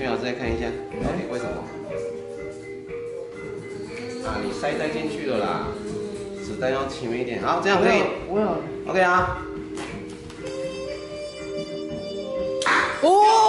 最好再看一下，到底为什么？啊，你塞进去了啦，子弹要前面一点，好，这样可以。 我有。 OK 啊。 哦。